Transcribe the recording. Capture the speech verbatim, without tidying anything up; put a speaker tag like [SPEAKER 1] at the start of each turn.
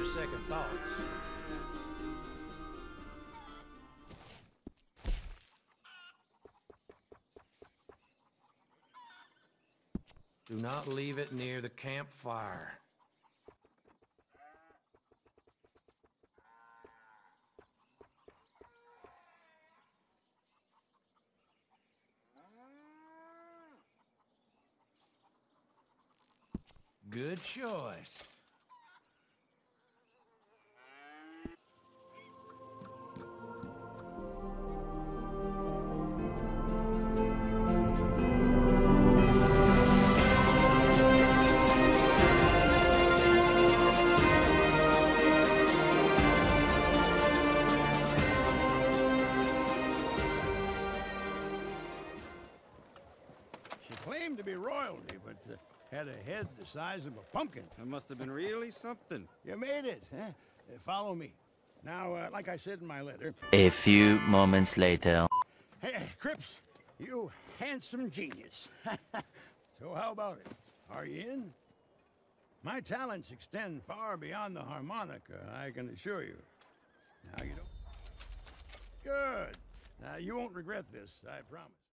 [SPEAKER 1] after second thoughts. Do not leave it near the campfire. Good choice.
[SPEAKER 2] She claimed to be royalty, but uh, had a head the size of a pumpkin.
[SPEAKER 3] That must have been really something.
[SPEAKER 2] You made it, huh? Uh, follow me. Now, uh, like I said in my letter...
[SPEAKER 4] A few moments later.
[SPEAKER 2] Hey, Cripps, you handsome genius. So how about it? Are you in? My talents extend far beyond the harmonica, I can assure you. Now, you don't... Good. Now, you won't regret this, I promise.